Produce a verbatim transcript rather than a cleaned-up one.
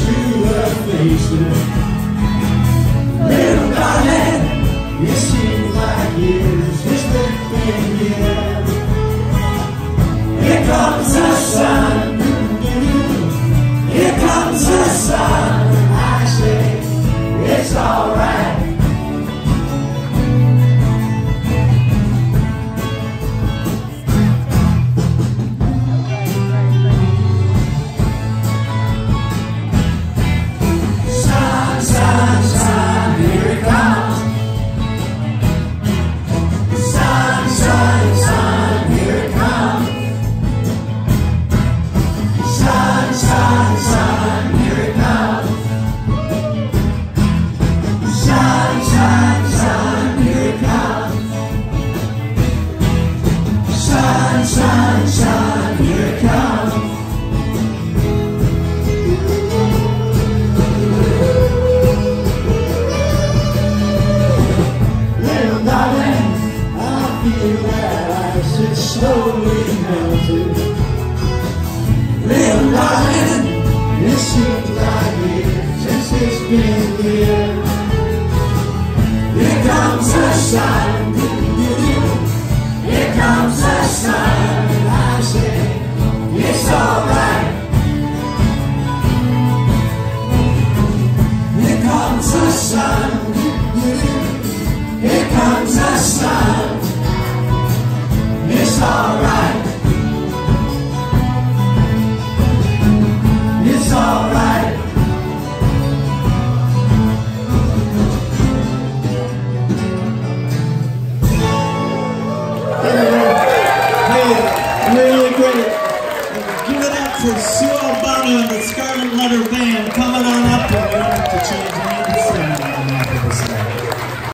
to her face. Little darling, it seems like years since we've been here. Here comes the sun, here comes the sun. I say it's alright. Sun, sun, here it comes. Little darling, I feel that ice is slowly melting. Little darling, it seems like years since it's been here. Here comes the sun, here comes the sun. It's alright. Here comes the sun. Here comes the sun. It's alright. It's alright. Really great. Give it up for Sue Albano and the Scarlet Letter Band.